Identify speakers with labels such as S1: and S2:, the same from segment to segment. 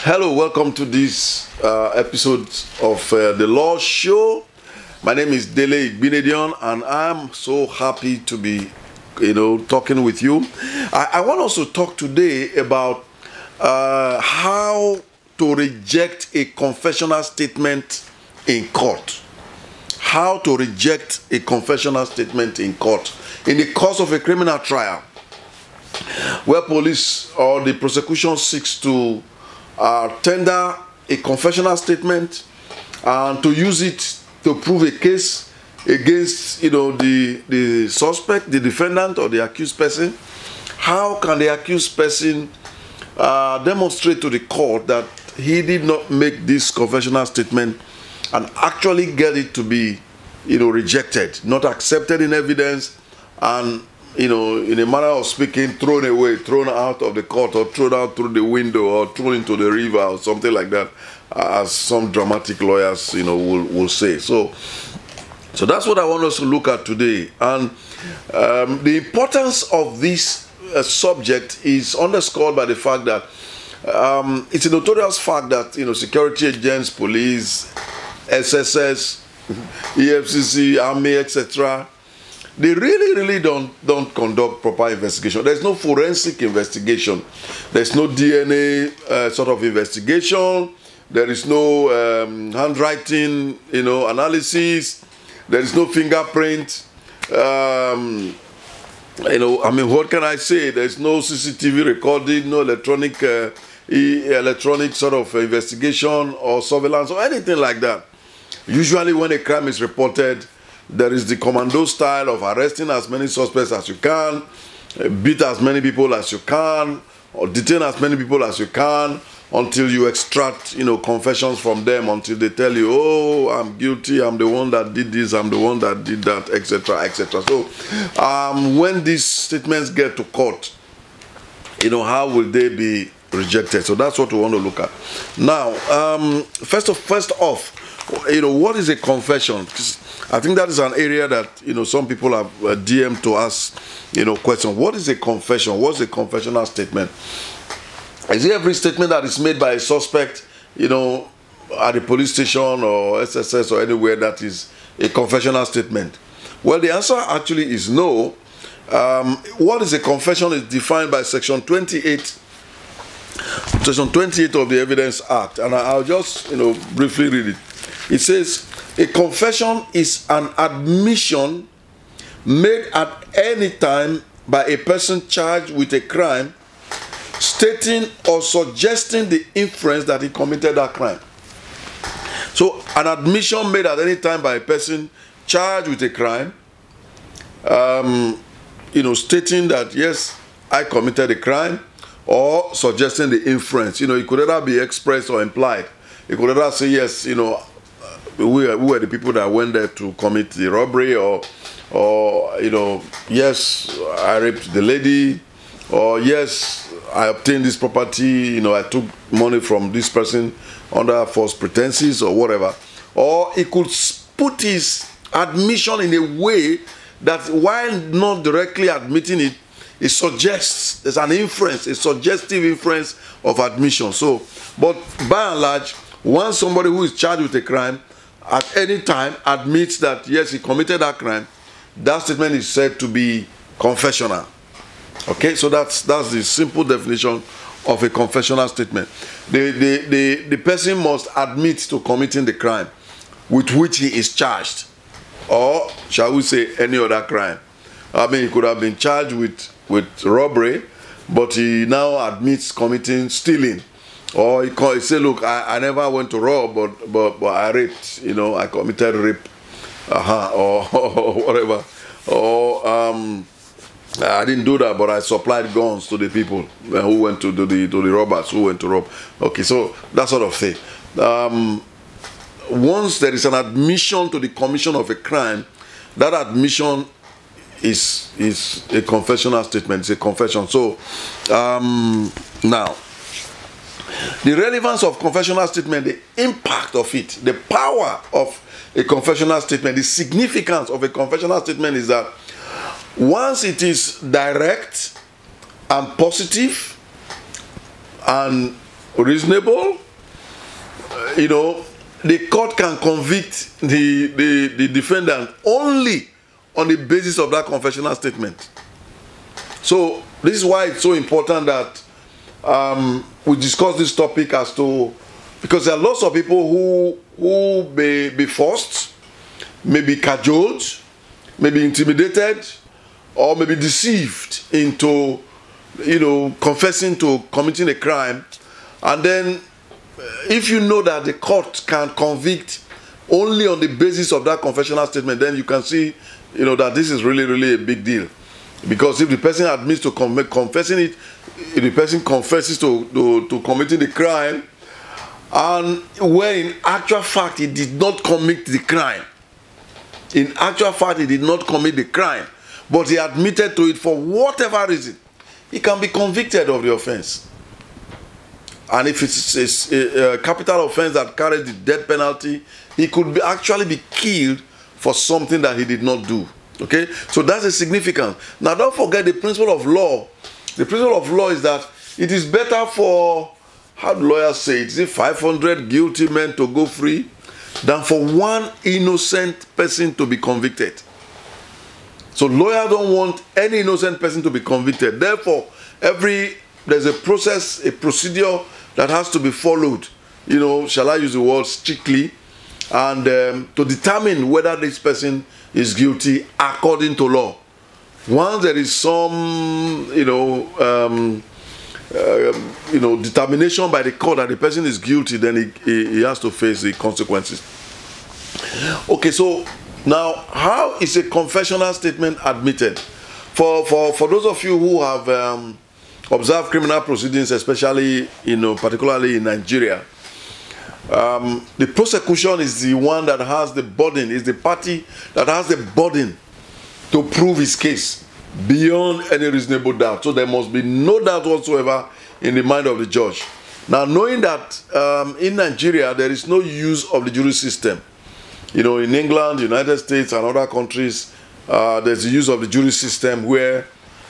S1: Hello, welcome to this episode of the Law Show. My name is Dele Igbinedion, and I'm so happy to be, talking with you. I want us to talk today about how to reject a confessional statement in court. How to reject a confessional statement in court in the course of a criminal trial, where police or the prosecution seeks to tender a confessional statement and to use it to prove a case against the suspect, the defendant, or the accused person. How can the accused person demonstrate to the court that he did not make this confessional statement and actually get it to be rejected, not accepted in evidence, and in a manner of speaking, thrown away, thrown out of the court, or thrown out through the window, or thrown into the river, or something like that, as some dramatic lawyers, will say. So that's what I want us to look at today. And the importance of this subject is underscored by the fact that it's a notorious fact that security agents, police, SSS, EFCC, Army, etc., they really don't conduct proper investigation. There's no forensic investigation. There's no DNA sort of investigation. There is no handwriting, analysis. There is no fingerprint. What can I say? There's no CCTV recording, no electronic sort of investigation or surveillance or anything like that. Usually when a crime is reported, there is the commando style of arresting as many suspects as you can, beat as many people as you can, or detain as many people as you can until you extract, confessions from them, until they tell you, oh, I'm guilty, I'm the one that did this, I'm the one that did that, etc., etc. So when these statements get to court, how will they be rejected? So that's what we want to look at. Now, first off, what is a confession? I think that is an area that, some people have DM'd to us, question. What is a confession? What's a confessional statement? Is it every statement that is made by a suspect, at the police station or SSS or anywhere that is a confessional statement? Well, the answer actually is no. What is a confession is defined by Section 28 of the Evidence Act. And I'll just, briefly read it. It says, a confession is an admission made at any time by a person charged with a crime, stating or suggesting the inference that he committed that crime. So an admission made at any time by a person charged with a crime, stating that, yes, I committed a crime, or suggesting the inference. It could either be expressed or implied. It could either say, yes, we were the people that went there to commit the robbery, or yes, I raped the lady, or yes, I obtained this property, I took money from this person under false pretenses or whatever. Or he could put his admission in a way that, while not directly admitting it, it suggests, there's an inference, a suggestive inference of admission. So, but by and large, once somebody who is charged with a crime at any time admits that, yes, he committed that crime, that statement is said to be confessional. Okay, so that's the simple definition of a confessional statement. The person must admit to committing the crime with which he is charged, or shall we say any other crime. He could have been charged with robbery, but he now admits committing stealing. Or he say, look, I never went to rob, but I raped, I committed rape, or whatever. Or I didn't do that, but I supplied guns to the people who went to the robbers who went to rob. Okay, so that sort of thing. Once there is an admission to the commission of a crime, that admission is a confessional statement. It's a confession. So now, the relevance of confessional statement, the impact of it, the power of a confessional statement, the significance of a confessional statement is that once it is direct and positive and reasonable, the court can convict the defendant only on the basis of that confessional statement. So this is why it's so important that we discuss this topic because there are lots of people who may be forced, may be cajoled, may be intimidated, or may be deceived into confessing to committing a crime. And then if you know that the court can convict only on the basis of that confessional statement, then you can see that this is really, really a big deal. Because if the person admits to confessing it, if the person confesses to committing the crime, and when in actual fact he did not commit the crime, but he admitted to it for whatever reason, he can be convicted of the offense. And if it's a capital offense that carries the death penalty, he could actually be killed for something that he did not do. Okay, so that's a significance. Now, don't forget the principle of law. The principle of law is that it is better for, how do lawyers say it, is it 500 guilty men to go free than for one innocent person to be convicted. So lawyers don't want any innocent person to be convicted. Therefore, there's a process, a procedure that has to be followed. Shall I use the word strictly, and to determine whether this person is guilty according to law. Once there is some, determination by the court that the person is guilty, then he has to face the consequences. Okay, so now, how is a confessional statement admitted? For those of you who have observed criminal proceedings, especially, particularly in Nigeria, the prosecution is the one that has the burden, is the party that has the burden to prove his case beyond any reasonable doubt. So there must be no doubt whatsoever in the mind of the judge. Now, knowing that in Nigeria there is no use of the jury system, in England, United States, and other countries, there's the use of the jury system where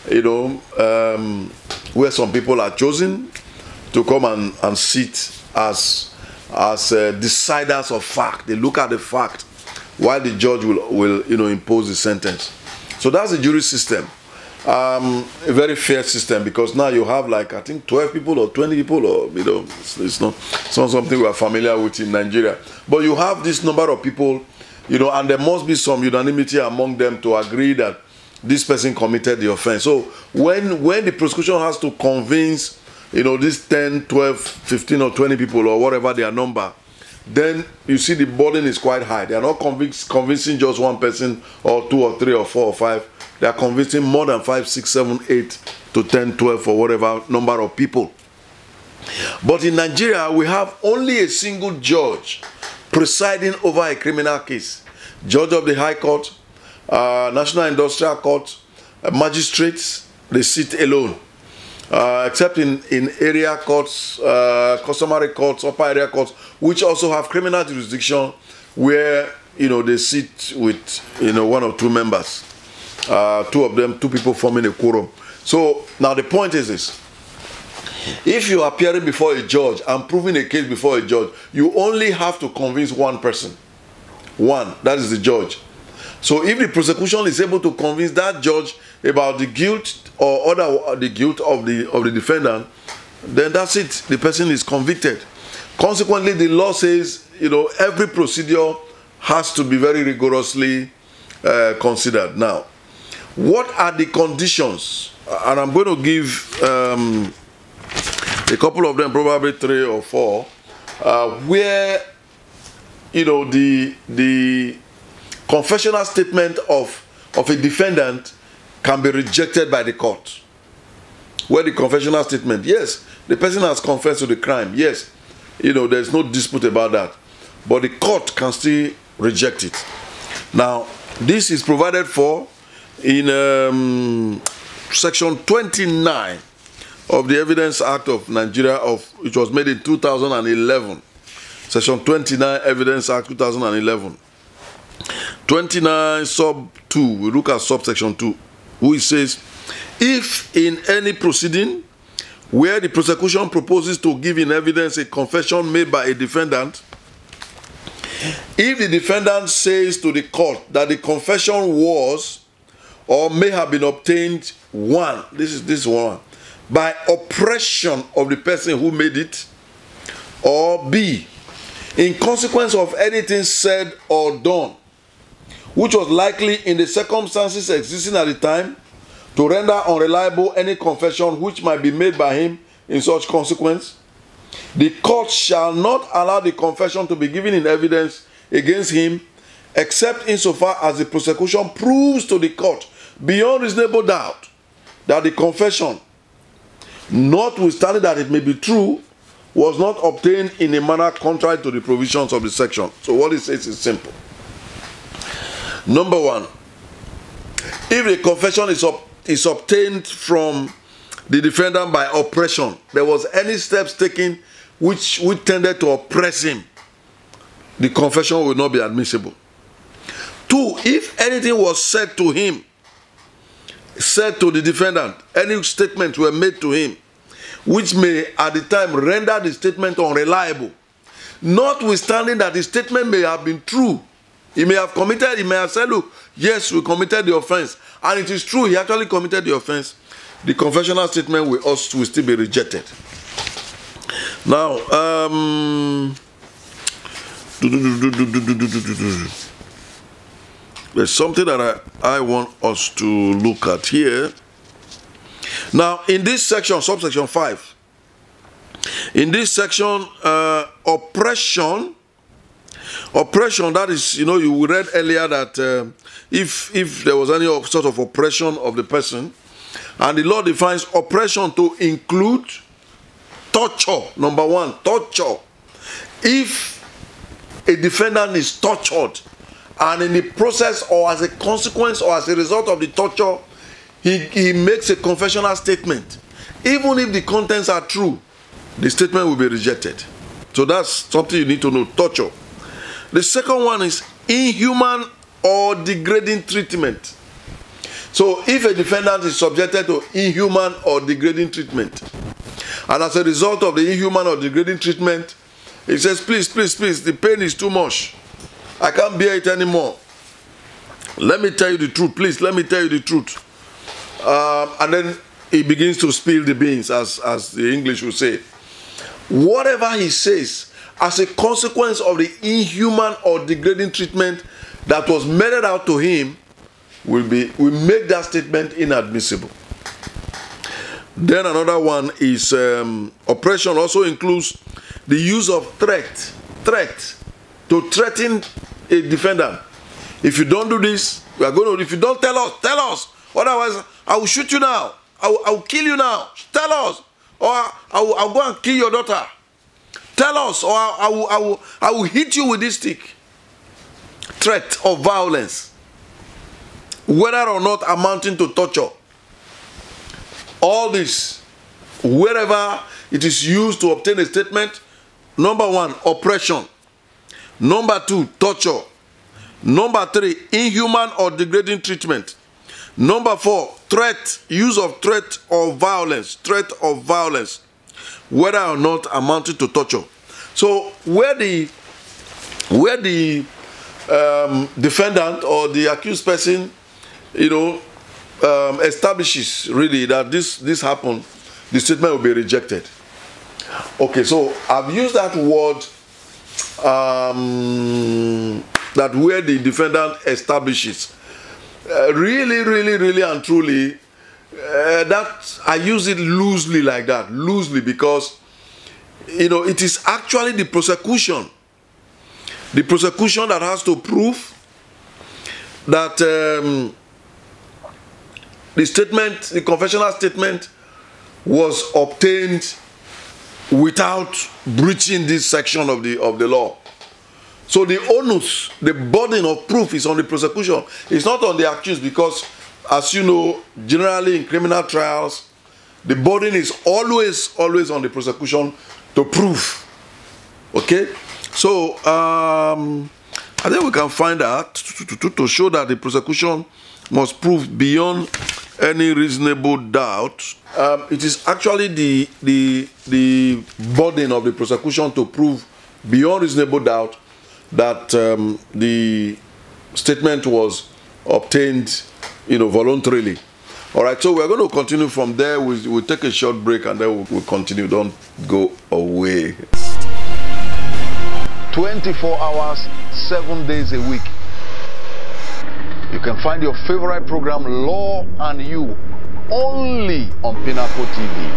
S1: where some people are chosen to come and sit as deciders of fact. They look at the fact while the judge will impose the sentence. So that's the jury system. A very fair system, because now you have, like, I think 12 people or 20 people, or it's not something we are familiar with in Nigeria. But you have this number of people, and there must be some unanimity among them to agree that this person committed the offense. So when the prosecution has to convince these 10, 12, 15 or 20 people or whatever their number, then you see the burden is quite high. They are not convincing just one person or 2 or 3 or 4 or 5. They are convincing more than 5, 6, 7, 8 to 10, 12 or whatever number of people. But in Nigeria, we have only a single judge presiding over a criminal case. Judge of the High Court, National Industrial Court, magistrates, they sit alone. Except in area courts, customary courts, upper area courts, which also have criminal jurisdiction, where they sit with 1 or 2 members, 2 people forming a quorum. So now the point is this: if you are appearing before a judge and proving a case before a judge, you only have to convince one person. One, that is the judge. So if the prosecution is able to convince that judge about the guilt or the guilt of the defendant, then that's it. The person is convicted. Consequently, the law says, every procedure has to be very rigorously considered. Now, what are the conditions? And I'm going to give a couple of them, probably 3 or 4, where the confessional statement of a defendant can be rejected by the court. Where the confessional statement, yes, the person has confessed to the crime, yes, there's no dispute about that, but the court can still reject it. Now, this is provided for in section 29 of the Evidence Act of Nigeria, which was made in 2011. Section 29, Evidence Act 2011. 29 sub 2, we look at subsection 2, which says, if in any proceeding where the prosecution proposes to give in evidence a confession made by a defendant, if the defendant says to the court that the confession was or may have been obtained, one, this one, by oppression of the person who made it, or B, in consequence of anything said or done, which was likely in the circumstances existing at the time to render unreliable any confession which might be made by him in such consequence, the court shall not allow the confession to be given in evidence against him, except insofar as the prosecution proves to the court beyond reasonable doubt that the confession, notwithstanding that it may be true, was not obtained in a manner contrary to the provisions of the section. So what it says is simple. Number one, if the confession is obtained from the defendant by oppression, there was any steps taken which tended to oppress him, the confession will not be admissible. Two, if anything was said to him, said to the defendant, any statements were made to him, which may at the time render the statement unreliable, notwithstanding that the statement may have been true. He may have said, look, yes, we committed the offense, and it is true, he actually committed the offense. The confessional statement will still be rejected. Now, there's something that I want us to look at here. Now, in this section, subsection 5, in this section, oppression, that is, you read earlier that if there was any sort of oppression of the person, and the law defines oppression to include torture. Number one, torture. If a defendant is tortured, and in the process or as a consequence or as a result of the torture, he makes a confessional statement, even if the contents are true, the statement will be rejected. So that's something you need to know, torture. The second one is inhuman or degrading treatment. So if a defendant is subjected to inhuman or degrading treatment, and as a result of the inhuman or degrading treatment, he says, please, the pain is too much. I can't bear it anymore. Let me tell you the truth, please, let me tell you the truth. And then he begins to spill the beans, as the English would say. Whatever he says, as a consequence of the inhuman or degrading treatment that was meted out to him, will make that statement inadmissible. Then another one is oppression also includes the use of threat to threaten a defendant. If you don't do this, we are going to, if you don't tell us, otherwise I will shoot you now, I will kill you now, tell us, or I'll go and kill your daughter, tell us, or I will hit you with this stick. Threat of violence, whether or not amounting to torture. All this, wherever it is used to obtain a statement, number one, oppression. Number two, torture. Number three, inhuman or degrading treatment. Number four, threat, use of threat or violence, whether or not amounting to torture. So where the defendant or the accused person, establishes really that this happened, the statement will be rejected. Okay, so I've used that word, that where the defendant establishes. Really and truly, that I use it loosely like that, because it is actually the prosecution that has to prove that the confessional statement was obtained without breaching this section of the law. So the onus, the burden of proof is on the prosecution. It's not on the accused, because, as you know, generally in criminal trials, the burden is always on the prosecution to prove. Okay? So, I think we can find out to show that the prosecution must prove beyond any reasonable doubt, it is actually the burden of the prosecution to prove beyond reasonable doubt that the statement was obtained, voluntarily. All right, so we're going to continue from there. We'll take a short break and then we'll continue. Don't go away. 24 hours, 7 days a week. You can find your favorite program, Law and You, only on Pinnacle TV.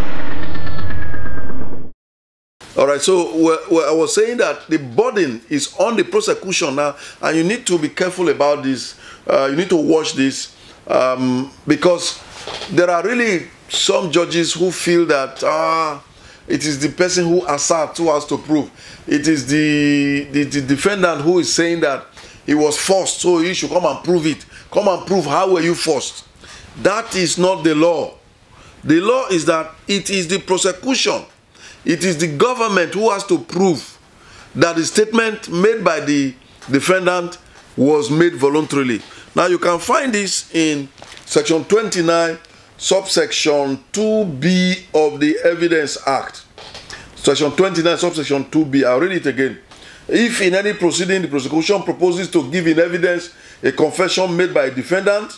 S1: All right, so I was saying that the burden is on the prosecution now, and you need to be careful about this. You need to watch this because there are really some judges who feel that it is the person who asserts who has to prove. It is the defendant who is saying that he was forced, so he should come and prove it. Come and prove how were you forced. That is not the law. The law is that it is the prosecution. It is the government who has to prove that the statement made by the defendant was made voluntarily. Now you can find this in section 29, subsection 2B of the Evidence Act. Section 29, subsection 2B. I'll read it again. If in any proceeding the prosecution proposes to give in evidence a confession made by a defendant,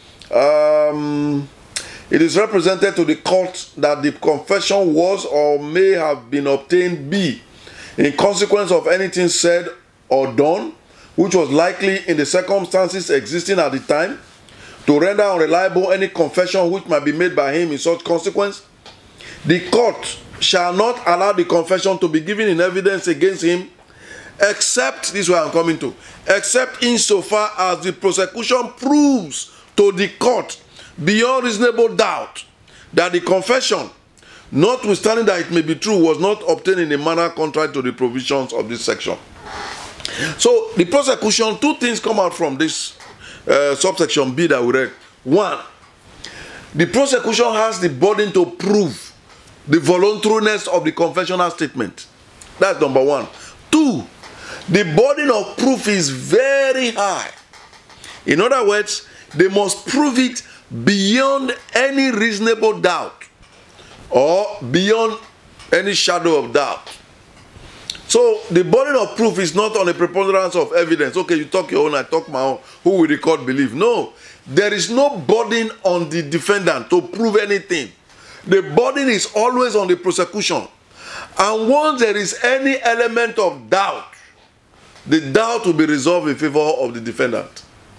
S1: it is represented to the court that the confession was or may have been obtained B, in consequence of anything said or done which was likely in the circumstances existing at the time to render unreliable any confession which might be made by him in such consequence. The court shall not allow the confession to be given in evidence against him, except, this is where I'm coming to, except insofar as the prosecution proves to the court beyond reasonable doubt that the confession, notwithstanding that it may be true, was not obtained in a manner contrary to the provisions of this section. So the prosecution, two things come out from this subsection B that we read. One, the prosecution has the burden to prove the voluntariness of the confessional statement. That's number one. Two, the burden of proof is very high. In other words, they must prove it beyond any reasonable doubt or beyond any shadow of doubt. So the burden of proof is not on a preponderance of evidence. Okay, you talk your own, I talk my own. Who will the court believe? No, there is no burden on the defendant to prove anything. The burden is always on the prosecution. And once there is any element of doubt, the doubt will be resolved in favor of the defendant.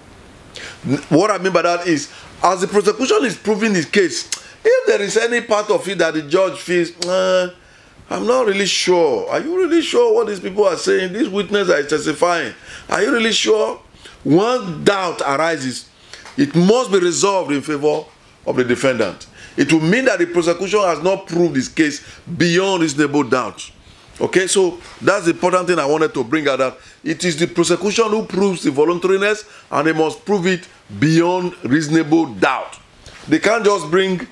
S1: What I mean by that is, as the prosecution is proving this case, if there is any part of it that the judge feels, I'm not really sure. Are you really sure what these people are saying? This witness is testifying. Are you really sure? Once doubt arises, it must be resolved in favor of the defendant. It will mean that the prosecution has not proved this case beyond reasonable doubt. Okay, so that's the important thing I wanted to bring out, that it is the prosecution who proves the voluntariness, and they must prove it beyond reasonable doubt. They can't just bring,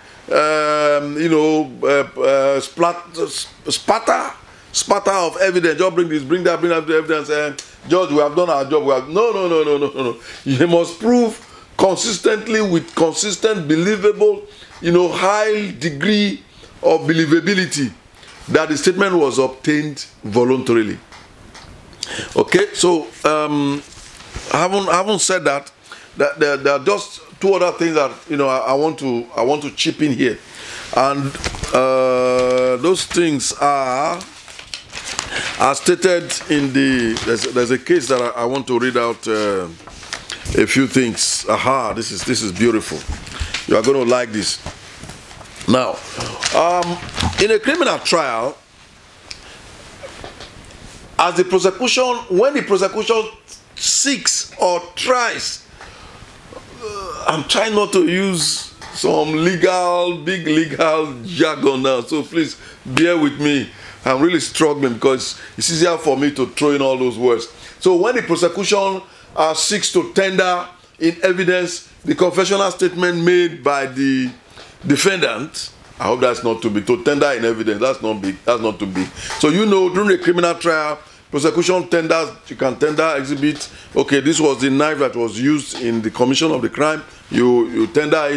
S1: spatter of evidence. Just bring this, bring that evidence. Judge, we have done our job. No. You must prove consistently with consistent, believable, high degree of believability that the statement was obtained voluntarily. Okay, so I haven't said that. There are just two other things that I want to chip in here, and those things are stated in the. There's a case that I want to read out a few things. Aha, this is beautiful. You are going to like this. Now, in a criminal trial, as the prosecution, when the prosecution seeks or tries, I'm trying not to use some big legal jargon now, so please bear with me. I'm really struggling because it's easier for me to throw in all those words. So when the prosecution seeks to tender in evidence the confessional statement made by the defendant, I hope that's not too big. To tender in evidence, that's not big. That's not too big. So during a criminal trial, prosecution tenders, you can tender exhibit. Okay, this was the knife that was used in the commission of the crime. You tender it.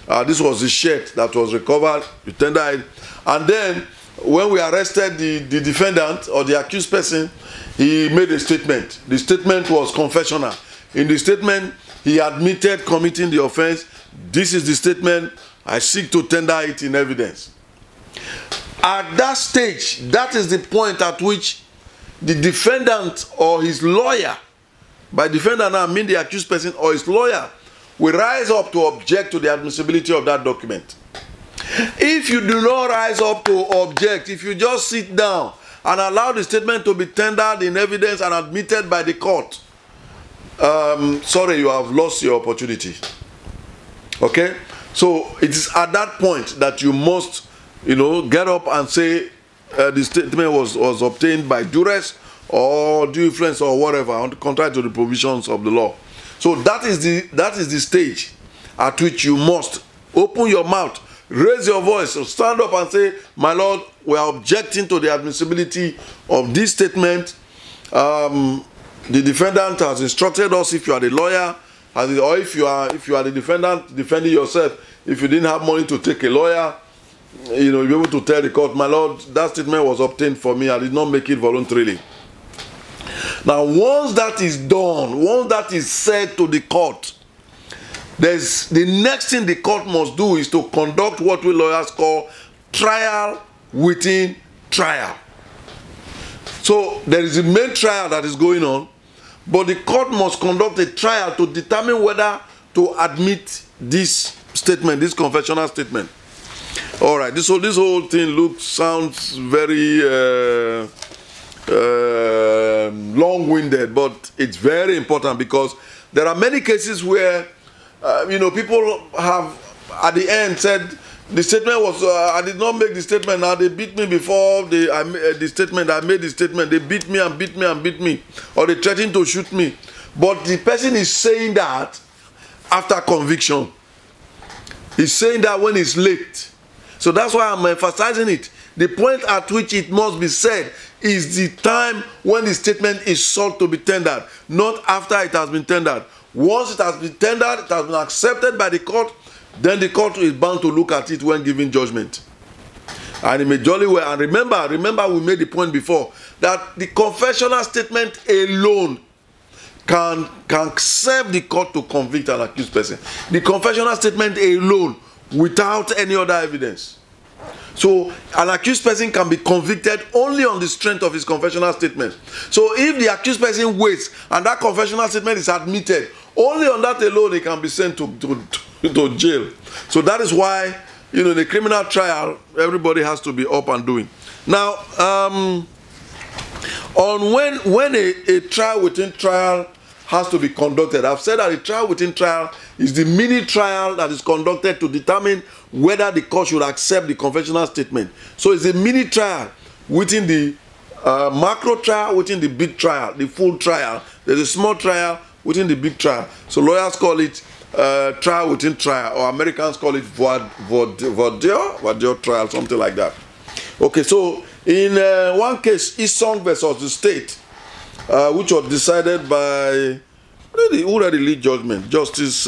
S1: This was the shirt that was recovered. You tender it. And then when we arrested the defendant or the accused person, he made a statement. The statement was confessional. In the statement, he admitted committing the offense. This is the statement. I seek to tender it in evidence. At that stage, that is the point at which the defendant or his lawyer, by defendant I mean the accused person or his lawyer, will rise up to object to the admissibility of that document. If you do not rise up to object, if you just sit down and allow the statement to be tendered in evidence and admitted by the court, sorry, you have lost your opportunity. Okay? So it is at that point that you must, get up and say the statement was obtained by duress or due influence or whatever, contrary to the provisions of the law. So that is the stage at which you must open your mouth, raise your voice, stand up and say, my Lord, we are objecting to the admissibility of this statement. The defendant has instructed us, if you are the lawyer, or if you are the defendant defending yourself, if you didn't have money to take a lawyer, you'll be able to tell the court, my Lord, that statement was obtained for me. I did not make it voluntarily. Now, once that is done, once that is said to the court, the next thing the court must do is to conduct what we lawyers call trial within trial. So there is a main trial that is going on, but the court must conduct a trial to determine whether to admit this statement, this confessional statement. All right, this whole thing sounds very long-winded, but it's very important because there are many cases where people have at the end said the statement was I did not make the statement. Now they beat me before I made the statement. They beat me and beat me and beat me, or they threatened to shoot me. But the person is saying that after conviction. He's saying that when it's late. So that's why I'm emphasizing it. The point at which it must be said is the time when the statement is sought to be tendered, not after it has been tendered. Once it has been tendered, it has been accepted by the court, then the court is bound to look at it when giving judgment. And it may jolly well. And remember we made the point before that the confessional statement alone can serve the court to convict an accused person. The confessional statement alone, without any other evidence. So an accused person can be convicted only on the strength of his confessional statement. So if the accused person waits and that confessional statement is admitted, only on that alone he can be sent to jail. So that is why, in a criminal trial, everybody has to be up and doing. Now, on when a trial within trial has to be conducted, I've said that a trial within trial is the mini trial that is conducted to determine whether the court should accept the confessional statement. So it's a mini trial within the macro trial, within the big trial, the full trial. There's a small trial within the big trial. So lawyers call it trial within trial, or Americans call it voir dire trial, something like that. Okay, so in one case, Isong versus the state, which was decided by, who had the lead judgment? Justice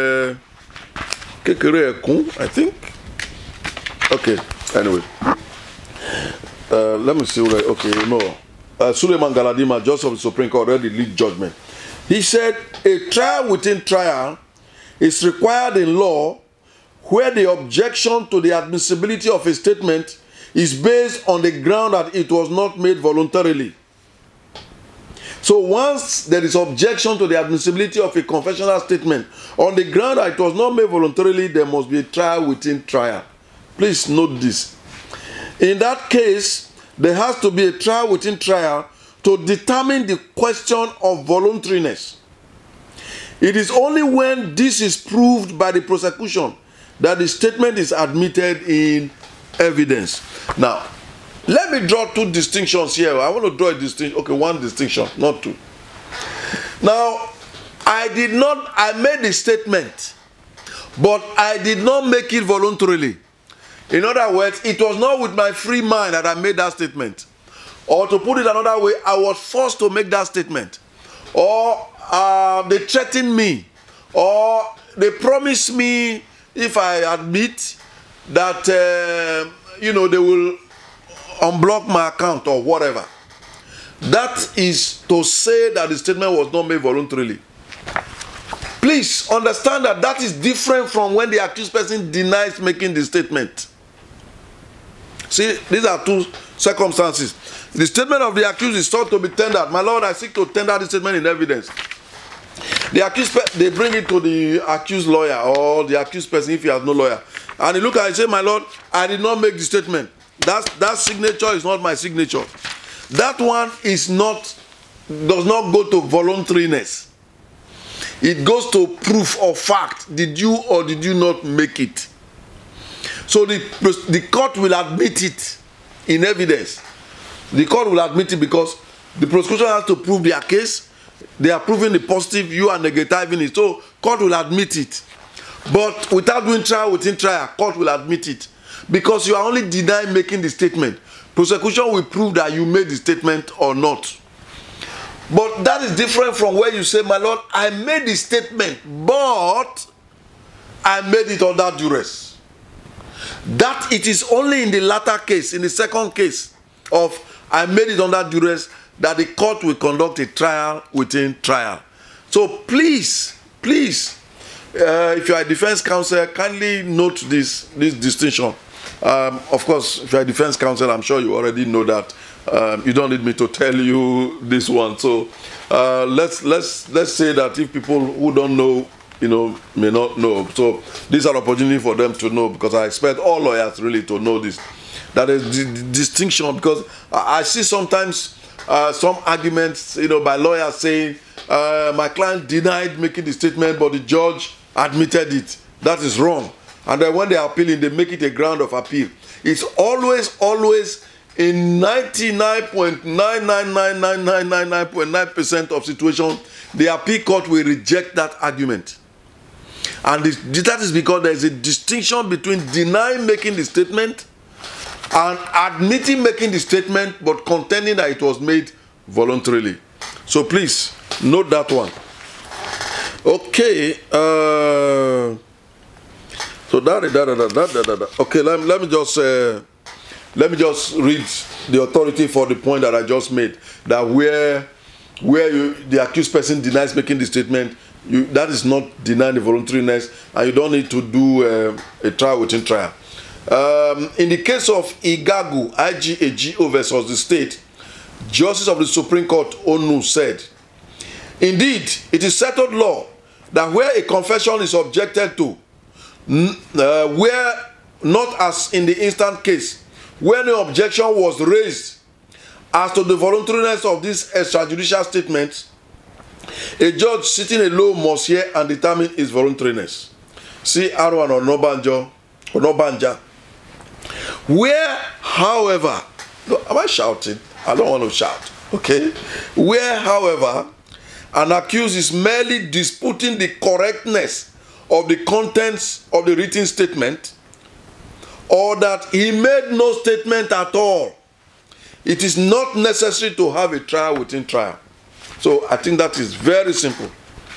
S1: Kekere Ekun, I think. Okay, anyway. Let me see. Okay, no. Suleiman Galadima, Justice of the Supreme Court, read the lead judgment. He said, a trial within trial is required in law where the objection to the admissibility of a statement is based on the ground that it was not made voluntarily. So once there is objection to the admissibility of a confessional statement on the ground that it was not made voluntarily, there must be a trial within trial. Please note this. In that case, there has to be a trial within trial to determine the question of voluntariness. It is only when this is proved by the prosecution that the statement is admitted in evidence. Now, let me draw two distinctions here. I want to draw a distinction. Okay, one distinction, not two. Now, I made the statement, but I did not make it voluntarily. In other words, it was not with my free mind that I made that statement. Or to put it another way, I was forced to make that statement. Or they threatened me. Or they promised me, if I admit that, you know, they will unblock my account or whatever, that is to say that the statement was not made voluntarily. Please understand that that is different from when the accused person denies making the statement. See, these are two circumstances. The statement of the accused is sought to be tendered. My lord, I seek to tender this statement in evidence. The accused, they bring it to the accused lawyer or the accused person if he has no lawyer. And he look at it and say, my lord, I did not make the statement. That signature is not my signature. That one is not, does not go to voluntariness. It goes to proof of fact. Did you or did you not make it? So the court will admit it in evidence. The court will admit it because the prosecution has to prove their case. They are proving the positive, you are negativing it. So court will admit it. But without doing trial within trial, court will admit it. Because you are only denying making the statement. Prosecution will prove that you made the statement or not. But that is different from where you say, my lord, I made the statement, but I made it under duress. That it is only in the latter case, in the second case of I made it under duress, that the court will conduct a trial within trial. So please, if you are a defense counsel, kindly note this distinction. Of course, if you are a defense counsel, I'm sure you already know that. You don't need me to tell you this one. So let's say that if people who don't know, you know, may not know. So these are opportunity for them to know, because I expect all lawyers really to know this. That is the distinction, because I see sometimes some arguments, you know, by lawyers saying my client denied making the statement, but the judge admitted it. That is wrong. And then when they are appealing, they make it a ground of appeal. It's always in 99.9999999.9% of situations, the appeal court will reject that argument. And that is because there is a distinction between denying making the statement and admitting making the statement but contending that it was made voluntarily. So please note that one. Okay. So okay, let me just read the authority for the point that I just made. That where the accused person denies making the statement, that is not denying the voluntariness, and you don't need to do a trial within trial. In the case of Igagu, IGAGO versus the state, Justice of the Supreme Court Onu said, indeed, it is settled law that where a confession is objected to, where not as in the instant case, where no objection was raised as to the voluntariness of this extrajudicial statement, a judge sitting alone must hear and determine its voluntariness. See Arwan or Nobanja. Where, however, no, am I shouting? I don't want to shout. Okay. Where, however, an accused is merely disputing the correctness of the contents of the written statement, or that he made no statement at all, it is not necessary to have a trial within trial. So I think that is very simple.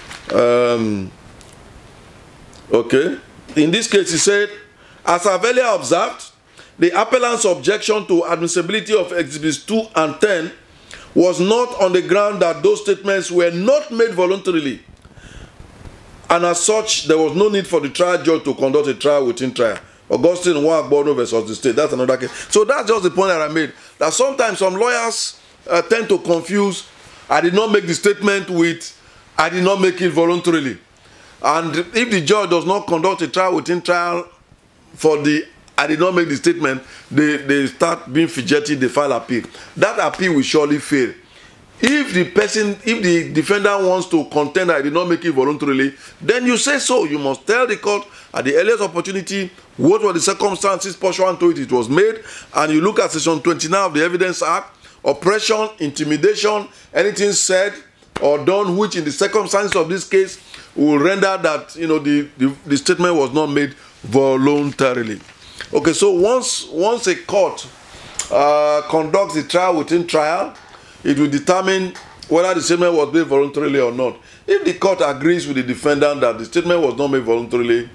S1: Okay. In this case, he said, as I've earlier observed, the appellant's objection to admissibility of Exhibits 2 and 10 was not on the ground that those statements were not made voluntarily, and as such, there was no need for the trial judge to conduct a trial within trial. Augustine Nwagbono versus the state. That's another case. So that's just the point that I made. That sometimes some lawyers tend to confuse I did not make the statement with I did not make it voluntarily. And if the judge does not conduct a trial within trial for the I did not make the statement, they start being fidgety, they file appeal. That appeal will surely fail. If the defendant wants to contend that I did not make it voluntarily, then you say so. You must tell the court at the earliest opportunity what were the circumstances pursuant to it was made, and you look at section 29 of the Evidence Act, oppression, intimidation, anything said or done which in the circumstances of this case will render that, you know, the statement was not made voluntarily. Okay, so once a court conducts the trial within trial, it will determine whether the statement was made voluntarily or not. If the court agrees with the defendant that the statement was not made voluntarily,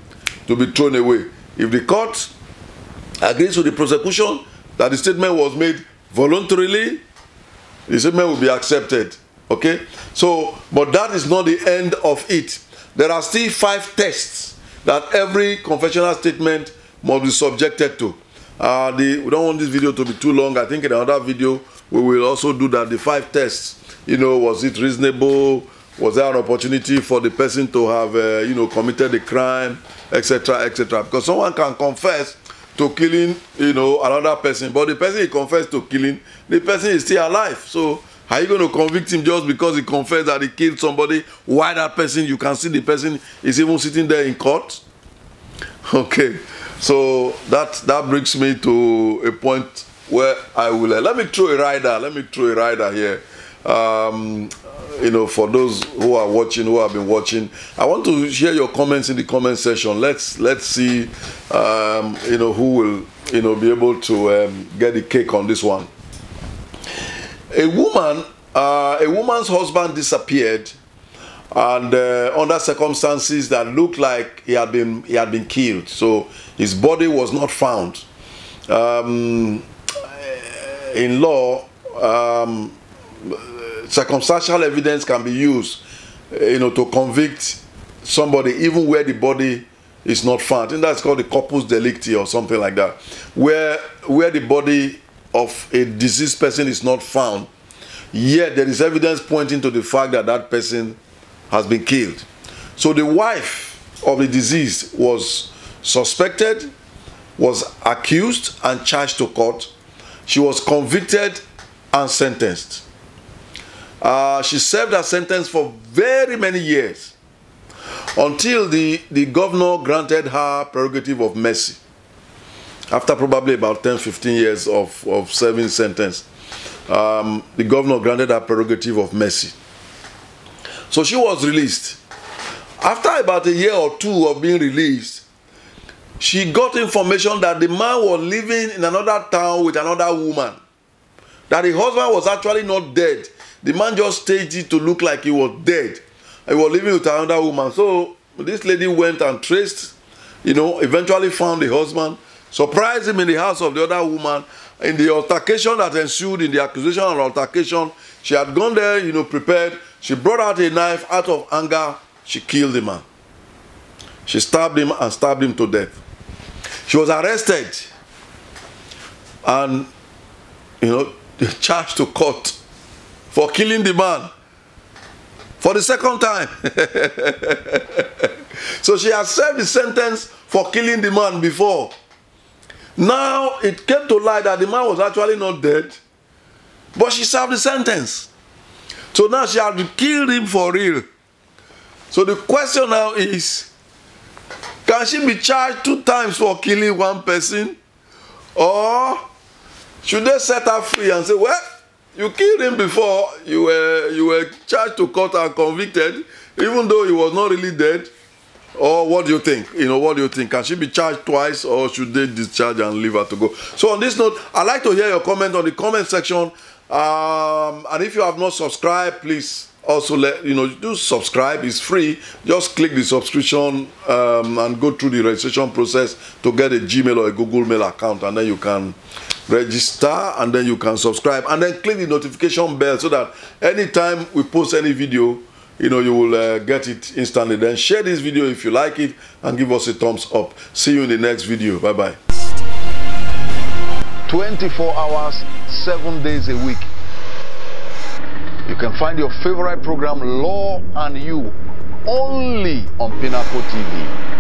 S1: to be thrown away. If the court agrees with the prosecution that the statement was made voluntarily, the statement will be accepted. Okay? So, but that is not the end of it. There are still 5 tests that every confessional statement must be subjected to. We don't want this video to be too long. I think in another video we will also do that. The 5 tests. You know, was it reasonable? Was there an opportunity for the person to have, committed a crime, etc., etc.? Because someone can confess to killing, another person, but the person he confessed to killing, the person is still alive. So, are you going to convict him just because he confessed that he killed somebody? Why that person? You can see the person is even sitting there in court. Okay, so that brings me to a point where I will let me throw a rider here. For those who are watching, who have been watching, I want to share your comments in the comment section. Let's see who will be able to get the cake on this one. A woman's husband disappeared, and under circumstances that looked like he had been killed. So his body was not found. In law, circumstantial evidence can be used, to convict somebody even where the body is not found. I think that's called the corpus delicti or something like that, where the body of a deceased person is not found, yet there is evidence pointing to the fact that that person has been killed. So the wife of the deceased was suspected, was accused and charged to court. She was convicted and sentenced. She served her sentence for very many years until the governor granted her prerogative of mercy. After probably about 10-15 years of serving sentence, the governor granted her prerogative of mercy. So she was released. After about a year or two of being released, she got information that the man was living in another town with another woman. That the husband was actually not dead. The man just staged it to look like he was dead. He was living with another woman. So this lady went and traced, eventually found the husband, surprised him in the house of the other woman. In the altercation that ensued, in the accusation and altercation, she had gone there, prepared. She brought out a knife. Out of anger, she killed the man. She stabbed him and stabbed him to death. She was arrested and, charged to court for killing the man for the second time. So she had served the sentence for killing the man before. Now it came to light that the man was actually not dead, but she served the sentence. So now she had killed him for real. So the question now is, can she be charged 2 times for killing one person? Or should they set her free and say, well, you killed him before, you were charged to court and convicted, even though he was not really dead? Or what do you think? What do you think? Can she be charged twice, or should they discharge and leave her to go? So on this note, I'd like to hear your comment on the comment section. And if you have not subscribed, please also do subscribe. It's free. Just click the subscription and go through the registration process to get a Gmail or a Google Mail account, and then you can register and then you can subscribe, and then click the notification bell so that anytime we post any video, you will get it instantly. Then share this video if you like it and give us a thumbs up. See you in the next video. Bye bye. 24 hours, 7 days a week. You can find your favorite program, Law and You, only on Pinnacle TV.